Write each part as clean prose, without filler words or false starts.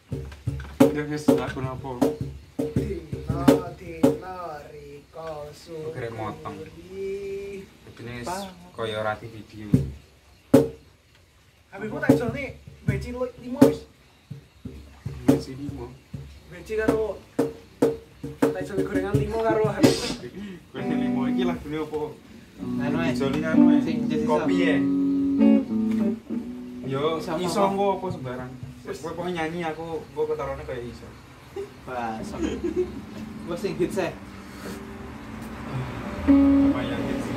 Ya wis lagu napa? Dina riko Gerek motong. suri. Jenis kaya rati video. Habibku tak jone beci 5 wis. Wis iki mo. Beci karo tak jone gorengan 5 karo Habib. Kowe limo iki lagune apa? Anu ae. Joli anu ae. Sing jesi Kopi ya. Yo Iso iso apa? engko apa sembarang. Kowe pokoknya nyanyi aku ketarone kaya iso. Wah, sok. Wes sing hits ae. Lumayan hits.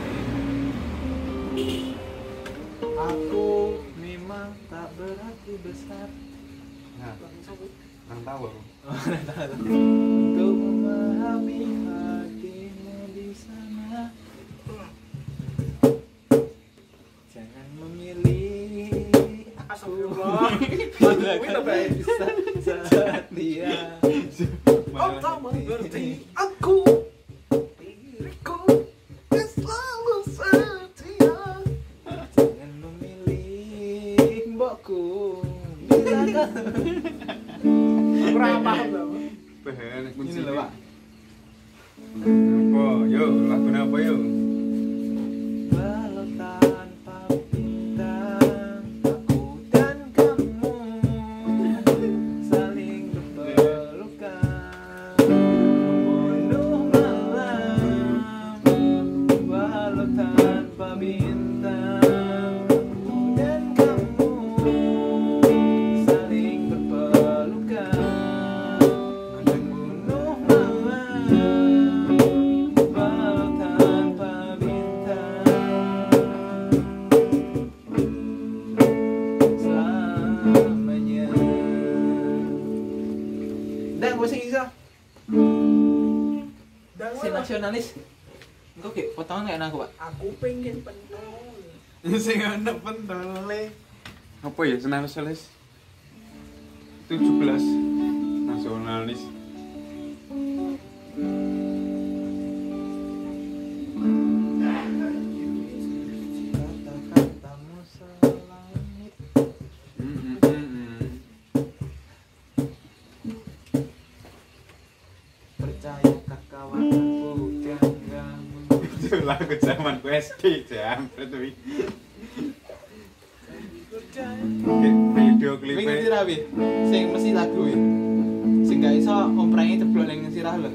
Aku memang tak berarti besar. Nah, nang tahu aku. Untuk memahami hatimu di sana. Jangan memilih Astagfirullah. bila Kuwi kau ta, Bay? bisa saat dia. Oh, tak mengerti aku. Diriku yang selalu setia. Jangan memilih mbokku. Bila kau Kurang paham lho. Bahan ini lho, Pak. Apa? Yo, lagu apa yo? Walau tanpa bintang, aku dan kamu saling berpelukan, membunuh malam. Walau tanpa bintang, aku dan kamu saling berpelukan, membunuh malam. Walau tanpa bintang selamanya. Dan gue sing iso Dan si nasionalis. Engko ki potongan kayak aku, Pak. aku pengen pentol. Sing ana pentole. Apa ya nasionalis? 17 nasionalis. Kata-katamu selangit. Percayakah kawanku genggamu? Itu lagu zaman SD jam itu. Video Kowe ngerti klipnya ra, Wi? Sing mesti lagu wi. Sing gak iso omprenge ceblok ning sirah lho.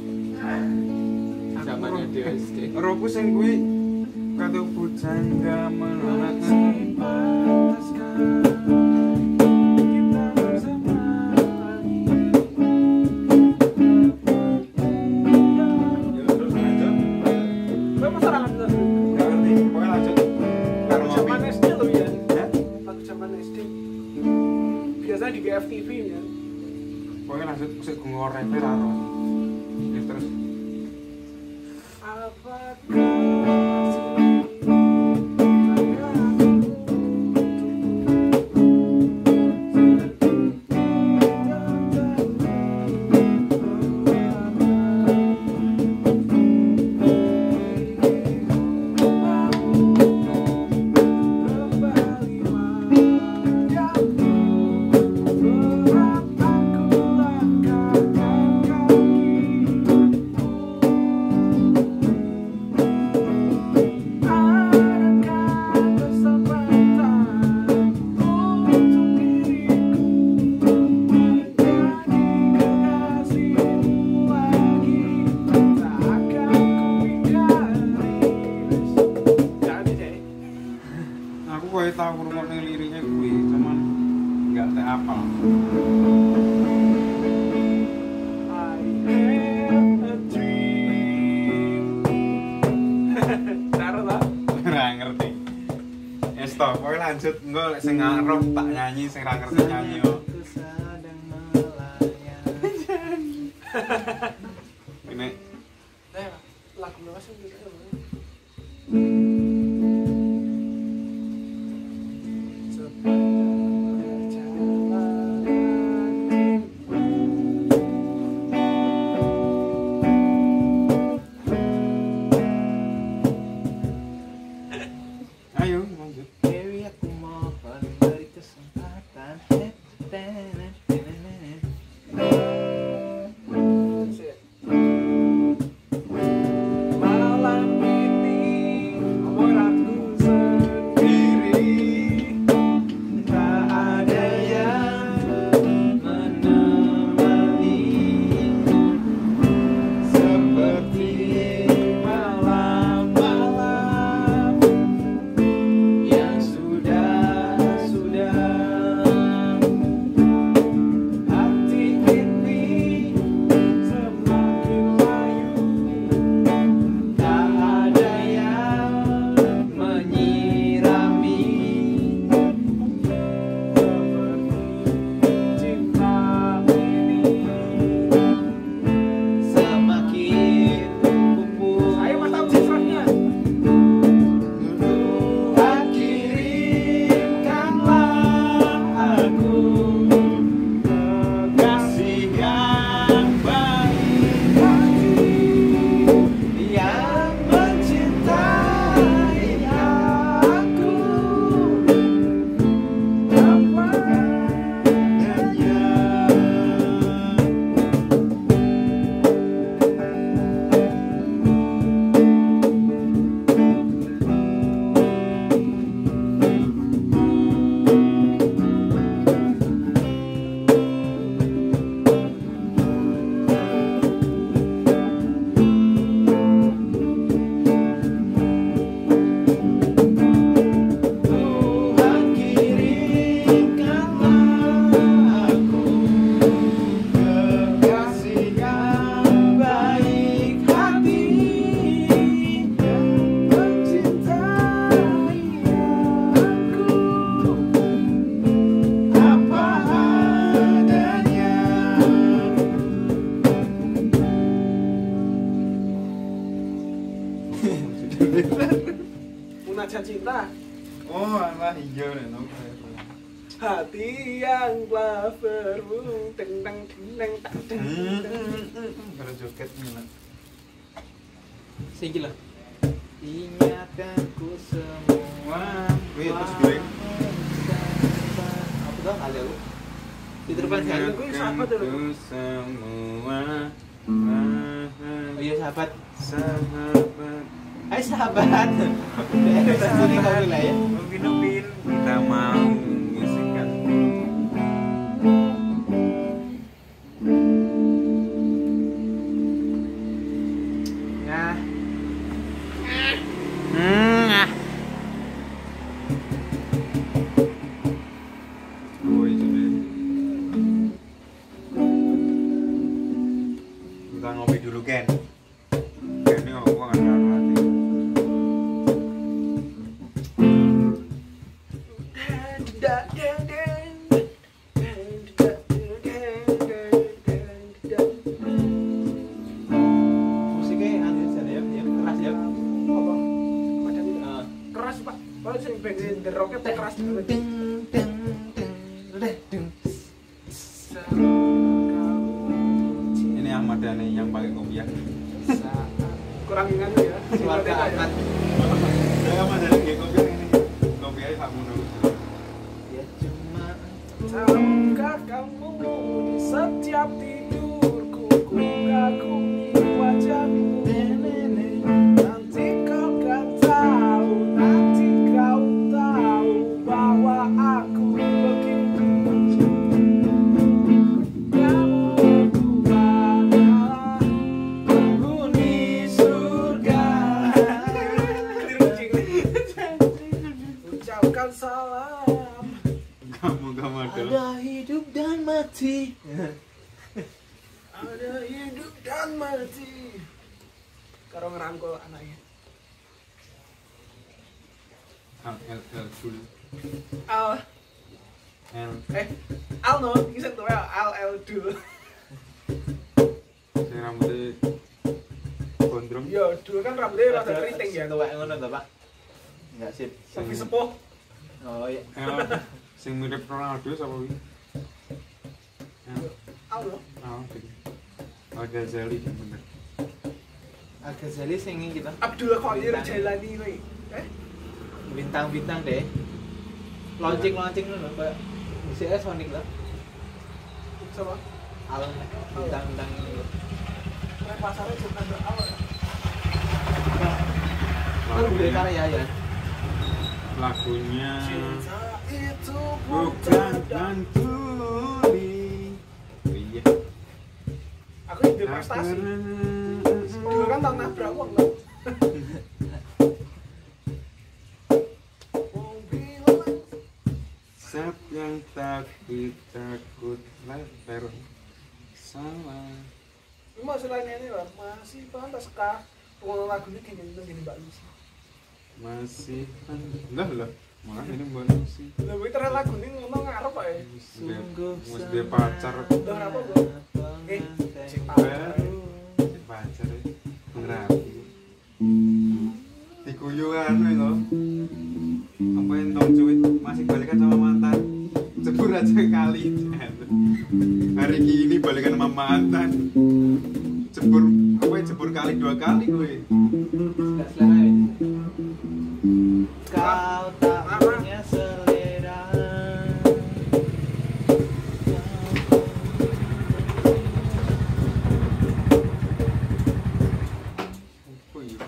Zamane dhewe SD. Roku sing kuwi kata bujangga menolak Ya terus lanjut. Kowe masa ra ngerti lagu? Nggak ngerti, pokoknya lanjut. Karo Lagu zaman ngopi. SD lho ya. Ya? Lagu zaman SD. Biasanya di GFTV ya. Pokoknya lanjut musik gungor rapper aro. Ya terus. Apakah Aku koyo tau ngrungokne liriknya kuwi, cuman enggak tak apal. Ora ngerti. Ya stop, pokoknya lanjut. Engko lek sing ngaruh tak nyanyi, sing ra ngerti nyanyi yo. Aku sedang melayang. Ini lagu apa sih gitu? ayo lanjut. Dewi aku mohon beri kesempatan. cinta. Oh, alah iya nek no. Hati yang telah berbunyi teng Baru joget nih. Sing iki lho. Ingatkan ku semua. Wih, terus gue. Apa tuh kali aku? Diterukan sekali. Gue sahabat dulu. Ku semua. Oh iya sahabat. Sahabat. Hai sahabat. Ini kau bilang ya. Upin kita mau ngisikan. Nah. Oh itu deh. Kita ngopi dulu Ken. Ken ini aku nggak tahu nanti. Musiknya aneh saja ya, keras ya. Apa? Padahal Ah. keras pak. Kalau sering band The Rocket tuh keras banget. Ini Ahmad Dhani yang pakai kopiah. Kurang ingat tuh ya. Keluarga Ahmad. Ya Ahmad Dhani pakai kopiah ini. Kopiahnya tak mundur. Ya cuma Tahukah kamu di setiap tidurku ku kagumi wajahmu. Nanti kau kan tahu, nanti kau tahu bahwa aku begitu. Kamu adalah penghuni surga. Ucapkan salam. Kamu adalah. ada hidup dan mati. Ada hidup dan mati. Karo ngerangkul anaknya. L dulu. Al L. Al no, bisa tuh ya Al dulu. Sing rambutnya gondrong. Yo, dulu kan rambutnya rada keriting ya. Tuwek ngono to, Pak? Enggak sip. Tapi sepuh. Oh iya. Sing mirip Ronaldo sapa wi? Al no. Al Ghazali yang bener. Al-Ghazali sing iki to. Abdul Qadir Jailani kuwi. Bintang-bintang deh. Launching ngono kayak musiknya Sonic lah. Sama. Al bintang-bintang ini. Nek pasarnya cuma ada Al. Kan gue karya ya. Lagunya Cinta itu bukan dan tuli. Iya. Aku ide prestasi. Dulu kan tau nabrak uang loh. Sat yang takut leper salah. Masalahnya ini lah masih pantas kah pengelola lagu ini gini Mbak Lucy. Masih lah malah ini bukan sih. Lebih terang lagu ini ngomong ngarep pak ya. Mus dia pacar Udah apa bro? Si baru si pacar ngerapi diguyu anu itu apa yang tau cuit masih balikan sama mantan jebur aja kali hari ini balikan sama mantan jebur kali 2 kali gue Enggak selera ya. Kau tak punya selera. apa ya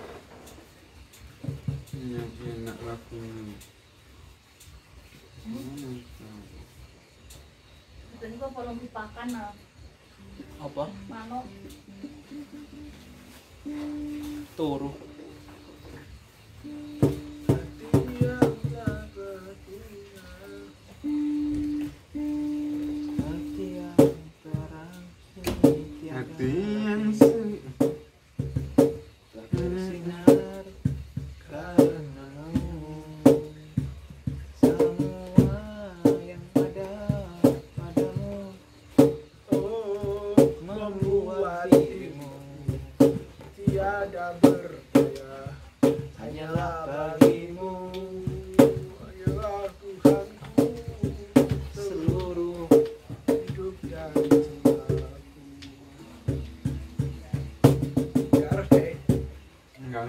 enak lagunya Tadi kok kalau lupakan lah, Apa? manuk Turu. hati yang seri Bersinar karenamu. Semua yang ada padamu membuat dirimu tiada berdaya hanyalah bagimu.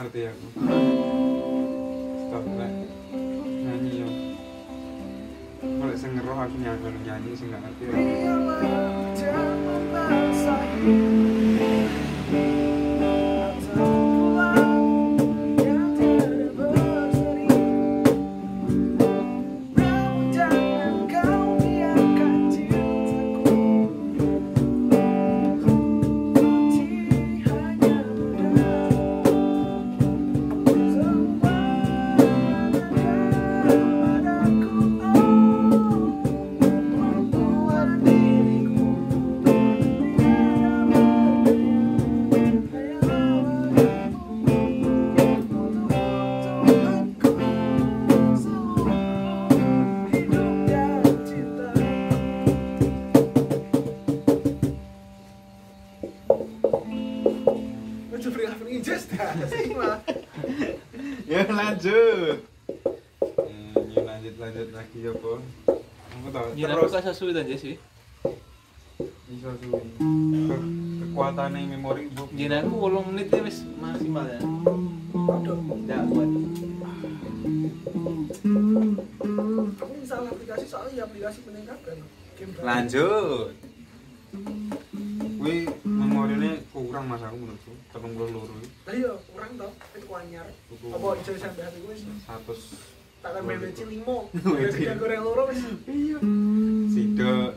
ngerti aku. Stop lah. Nyanyi yo. Kalau sing ngeroh aku nyanyi sing gak ngerti. Ya lanjut. Lanjut lagi ya, Po. Kamu tahu Terus terus suwi ta sih. iso suwi. Kekuatannya memori ibu. Yen aku 8 menit wis maksimal ya. Aduh, Ndak kuat. aku install aplikasi soalnya aplikasi meningkatkan game baru. Lanjut. Wih, memorinya kurang mas aku menurutku. 32. Lah iya, kurang toh, itu anyar. Apa iso sampai hati gue sih? 100 Tak kan main cilimo. Oh, itu ya. Udah goreng loro wis. Iya. Sido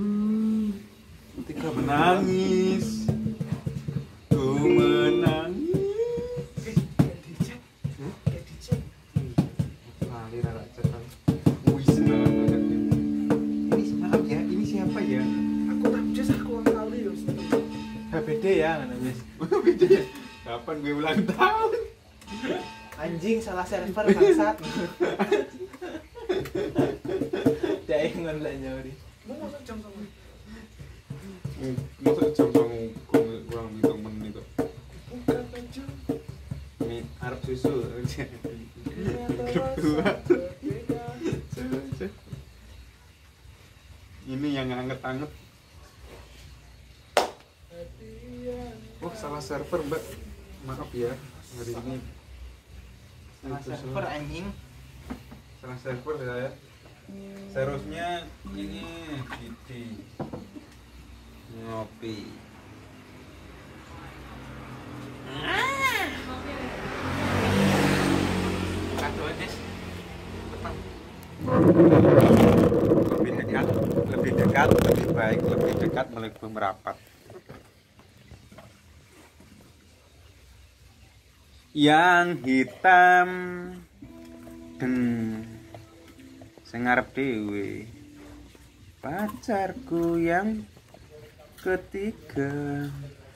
Tiga menangis. Ku menangis. Kayak dicek. Kayak dicek. Lali rara cetan. Wih, seneng banget. Ini maaf ya, ini siapa ya? Aku tak jess aku kali yo. HBD ya ngono wis. Kapan gue ulang tahun? Anjing salah server bangsat. Dai ngon lek nyori. Mau masuk jam sama. Masa jam sama kurang hitung menit itu. Bukan baju. Ini Arab susu. Ini yang anget-anget. Oh, salah server, Mbak. Maaf ya. Hari ini Salah server anjing. salah server saya. Seharusnya ini Didi ngopi. Kado des. Lebih dekat, lebih baik, lebih dekat lebih merapat. Yang hitam dan sing ngarep dhewe. Pacarku yang ketiga.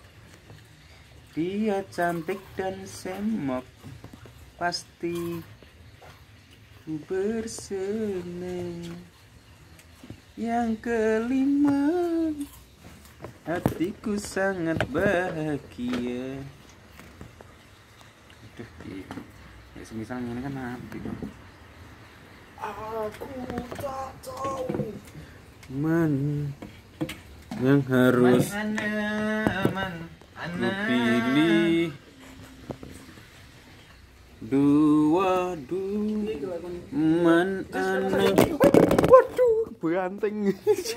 Dia cantik dan semok. Pasti ku bersenang. Yang kelima, hatiku sangat bahagia. Aduh, ya semisal ini kan nabi dong. Aku tak tahu. Yang harus Aman. ku pilih dua man aneh. Waduh, banteng.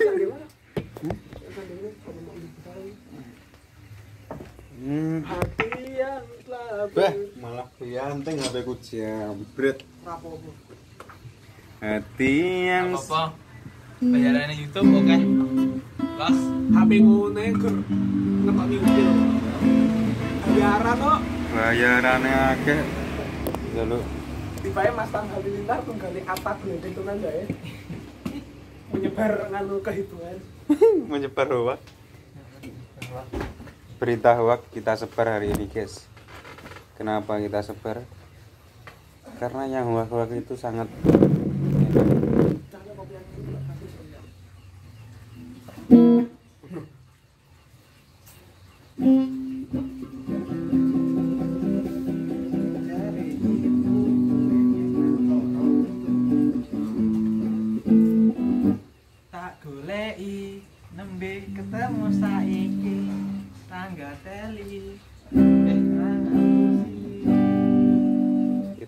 Hati yang telah Bah, malah banteng HP ku jambret. rapopo. Hati yang Apa? Bayarannya YouTube oke. Los. HP ku negur ngetokni mobil. Biaran kok. bayarannya akeh. Lalu Tibae Mas Tang Halilintar tunggali atap glendeng tenan ya. Menyebar nganu kehitungan. menyebar hoak. Berita hoak kita sebar hari ini, guys. Kenapa kita sebar? Karena yang hoak-hoak itu sangat Cahaya kopi yang ini kasih sebentar. Tak goleki nembe ketemu saiki tangga teli ngapusi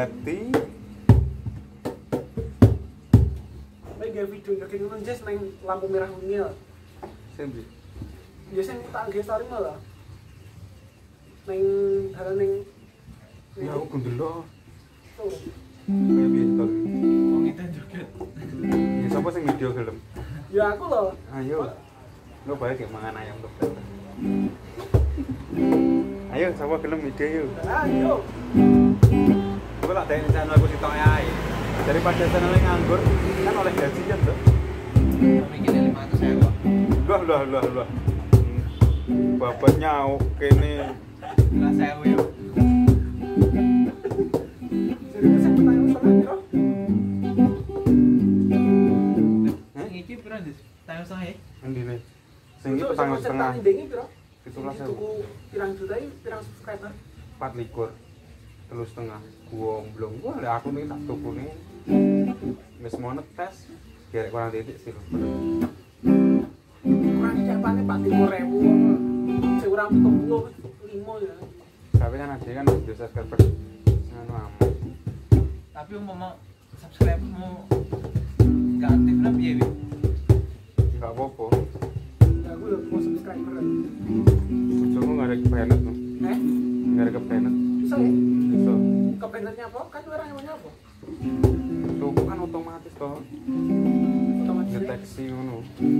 hati. Tapi gak video joget ngono jes nang lampu merah wingi lho. Sing Ya sing tak nge story malah. Nang dalan ning ya aku ndelok. tuh. Kayak biasa. Wong itu joget. Ya sapa sing video film? Ya aku loh. Ayo. Lo baik kayak mangan ayam tuh. Ayo sapa film video yuk. Ayo. Gue tak dari channel aku sitok ae. Daripada channel nganggur kan oleh gaji kan tuh. Mikirnya 500.000. Loh. Babanya kene. Lah saya yo. Jadi sing pertanyaan soal piro? Sing iki pira, Des? Tayang setengah. Endine. Sing iki petang setengah. Ndingi piro? 17.000. Tuku pirang juta iki pirang subscriber? 4 telus setengah. Gua belum gua lek aku nih tak tuku nih. Wis mau netes. Biar kurang titik sih. Kurang iki apane 45.000 ngono. Sing ora 75 ya. Tapi kan ada kan video subscriber. Anu amat. Tapi umpama subscribe-mu gak aktif lah piye, Wi? Enggak apa-apa. Ya aku udah mau subscriber. Bojoku enggak ada kepenet tuh. Enggak ada kepenet. Bisa ya? Bisa. Kepenetnya apa? Kan orang namanya apa? Tuku kan otomatis toh. Otomatis. Deteksi ngono.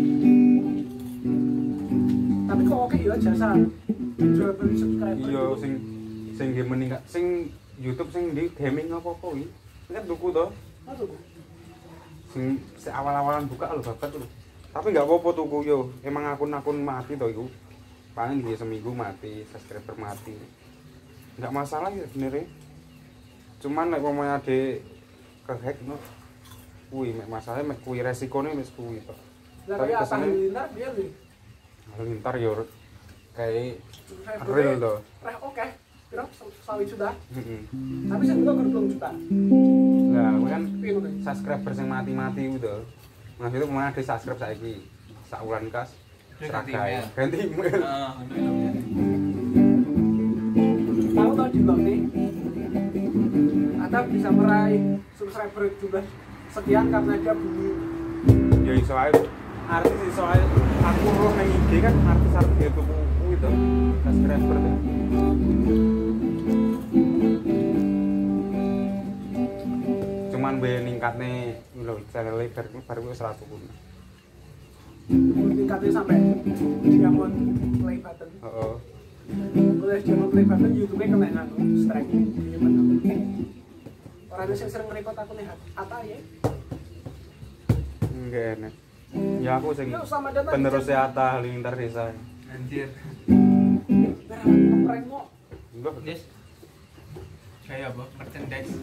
Tapi kok oke ya jasa jual beli subscriber. Iya sing game meningkat sing YouTube sing di gaming apa-apa iki. Kan tuku toh. Apa tuh? Sing awal-awalan buka lho babat lho. Tapi enggak apa-apa tuku yo. Emang akun-akun mati toh iku. Paling dia seminggu mati, subscriber mati. Enggak masalah ya sebenarnya. Cuman nek pemain ade kehack no. Kuwi mek masalahnya mek kuwi resikone wis kuwi toh. Lah Tapi kayak apa kesannya- Halilintar dia nih. Halilintar yo kayak Subscriber real toh. Reh oke. Kira sawi sudah. Heeh. Tapi saya juga belum juta. Lah kuwi kan Piye ngono? subscriber sing mati-mati ku to. Mas itu kemana ada subscribe saiki. Sak wulan kas Ganti seragam. email. Ganti email. Ah, ngono ya. Tahu tau di blog nih. Anda bisa meraih subscriber jumlah sekian karena dia bunyi. Ya iso ae. Artis iso ae. Aku roh nang IG kan artis-artis itu kuwi to. Subscriber tuh. Cuman be ningkatne lho channel baru wis 100 pun. Tingkatnya sampai diamond play button. Heeh. Oleh diamond play button YouTube-nya kena nganu strike. Orang yang sering nge-record aku nih Ata ya. Enggak enak. Ya aku sing Ya, selamat datang. penerusnya Atta Halilintar Desa. Anjir. Biar ngeprank mo. Enggak. Des. Kayak apa? Merchandise.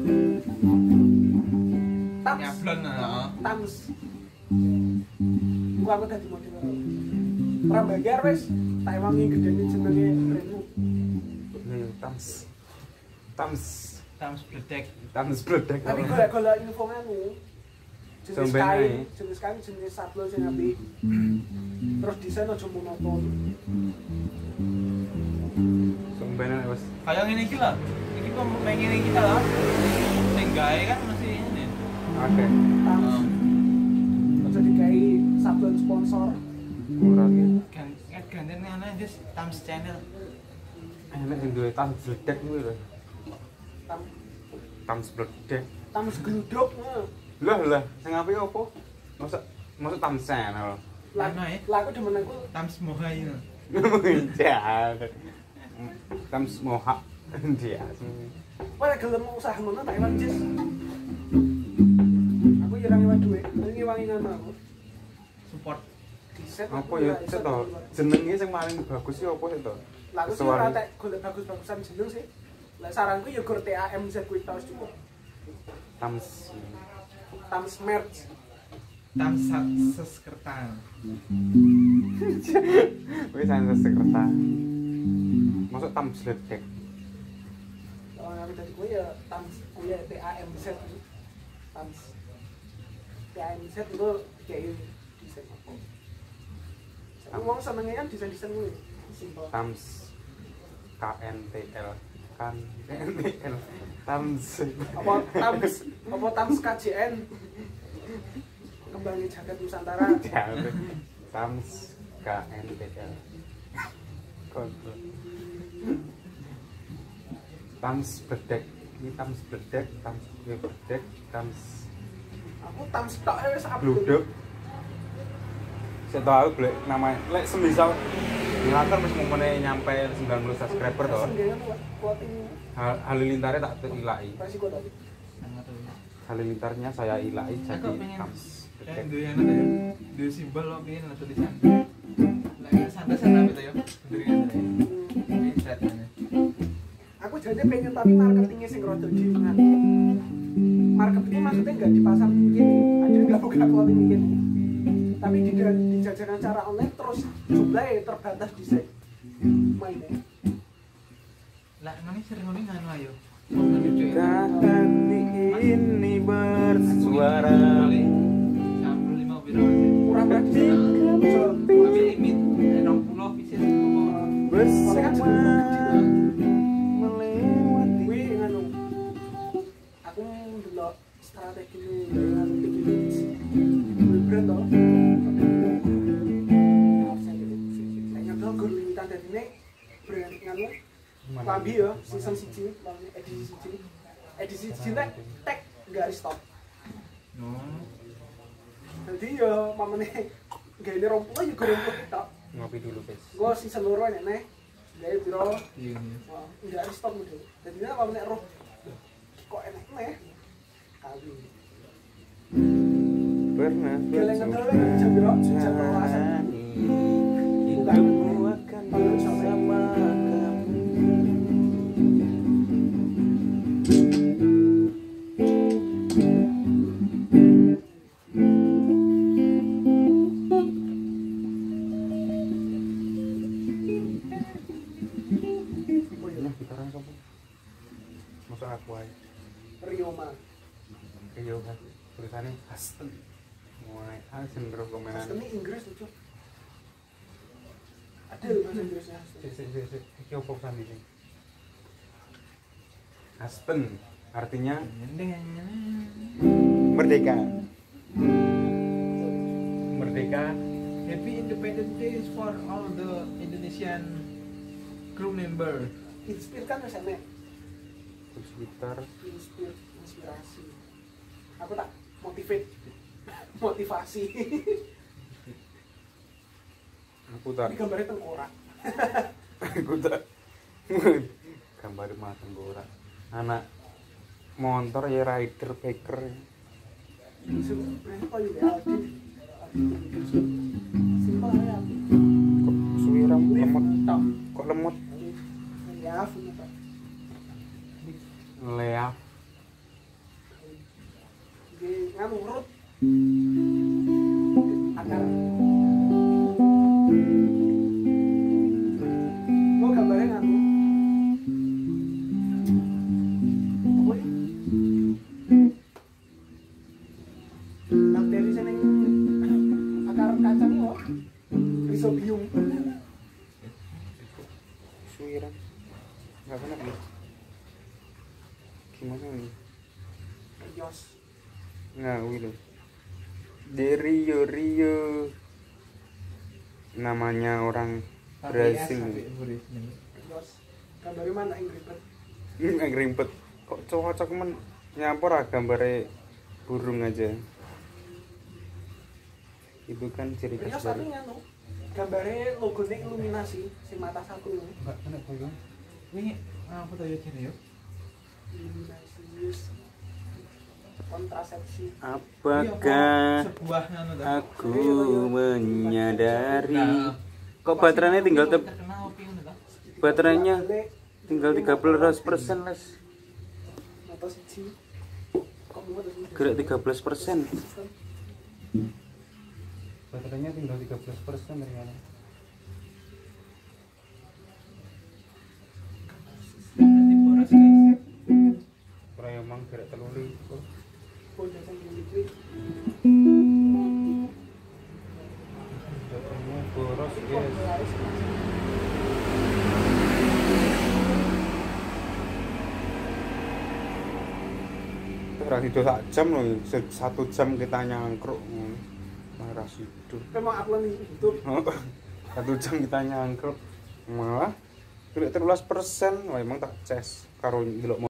Tams. Nyablon heeh. Tams. Gua aku dadi model. Ora bayar wis. Tak ewangi gedene jenenge brandmu. Tams. Tams. Tams bledek. Tams bledek. Tapi golek-golek info nganu. Jenis Sampai kain, naik. jenis sablon sing apik. Terus desain aja monoton. Sumpahnya wis Kayak ngene iki lah. Iki kok pengen iki lah. Sing gawe kan mesti ini. akeh Tams. Aja dikai sablon sponsor. kurang ya. Gantian ana Des Tams channel. Enak sing duwe Tams bledek kuwi lho. Tam Tams bledek. Tams gluduk. Lah, sing apik opo? Masa Tams channel. Lah, Ana, ya? lah aku demen aku Tams Mohai. Jangan. Tams mohak dia. Wah, gelem usaha ngono tak ewan jis. Aku jarang ngewan duit, ini wangi ngono aku. Support. Diset. Apa ya cek to? Jenenge sing paling bagus iki opo sih to? Lah aku sih ora tek golek bagus-bagusan jeneng sih. Lah saranku ya gur TAM sirkuit taus cukup. Tams. Tams merch. Tams Seskertan. Wis ana sekretar. Masuk Tams bledek. Kalau aku dari gue ya Tams gue ya TAM set. Tams. TAM set itu kayak desain apa? Aku mau senengnya kan desain-desain gue. Simpel. Tams KNTL. pakan NTL Tams apa Tams KJN kembali jagat Nusantara. Tams KNTL Kontol Tams bedek ini Tams bedek Tams bedek Tams Aku Tams tok wis bluduk saya tahu boleh nama lek semisal Halilintar wis ngomongnya nyampe 90 subscriber toh Halilintarnya tak ilai resiko tadi. Halilintarnya saya ilai jadi Aku pengen Tams kayak bedek dua yang ada ya, dua simbol lo pengen lah tulisan. Lah santai-santai gitu ya, berdiri gitu ya. Ini setnya. Aku jadi pengen tapi marketingnya sing rada diungan. Marketingnya maksudnya nggak di pasar gini, ada nggak buka clothing gini. Tapi di jajaran cara online terus jumlahnya terbatas di set mainnya. Lah emangnya sering ngomong nganu ayo. hati ini bersuara Kurang berarti tapi limit 60 visit bersama melewati Wih, nganu. Aku ndelok strategi dengan bikin brand toh. Kayaknya tuh gur limitan dari ini brand nganu. Lambi ya, season 1, edisi 1. Edisi 1 tag enggak stop. Jadi ya mamane gawe 20 ya gur 20 tok. ngopi dulu guys Gua season loro nek gawe piro iya wah, enggak stop gitu. Jadi apa nek roh kok enak meh. Kali. pernah Geleng ngedol jam piro? Jam 12. hidupku akan bersama kamu Oh iya, nah gitaran kamu masuk aku aja Rioma. iya kan tulisannya Hasten mulai Hasten terus komenan Ini Inggris lucu. Ada bahasa Inggrisnya. iki opo sandi sing Hasten artinya merdeka merdeka Happy Independence Day for all the Indonesian crew member. Inspirkan wis enek. terus gitar Inspirasi. Aku tak motivasi. aku tak Ini gambarnya tengkorak. aku tak gambar mateng ora anak motor ya rider baker Sebenarnya kayu ya Aldi. Simpel ya. kok suwiram lemot Tok. kok lemot Ya, punya Pak. leaf Di nganu urut. Akar. Mau gambarnya nganu. Apa ya? Bakteri sini akar kacang ini kok. Rhizobium. suwiram nggak kena nih gimana nih Yos. ngawi loh di Rio namanya orang Brazil Yos. Gambarnya mana Inggris? ngerimpet kok cocok men nyampur ah gambarnya burung aja itu kan ciri khas Yos dari tapi nganu. Gambarnya logonya iluminasi si mata satu ini. nggak kena pegang Ini apa tuh ya ciri yuk? Iluminasi yes. Kontrasepsi. apakah Sebuah nganu tuh. aku menyadari Nah, kok baterainya tinggal terkenal apa ngono tuh? baterainya tinggal 13% les Mata siji. Kok muat sih? gerak 13% baterainya tinggal 13% ternyata Berarti boros guys. kurang emang gerak teluli Bocah sing iki. baterainya boros guys itu sak jam loh, 1 jam kita nyangkruk. Marah situ. Kan mau upload nih YouTube. 1 jam kita nyangkruk. Malah 13%, wah emang tak ces karo ndelok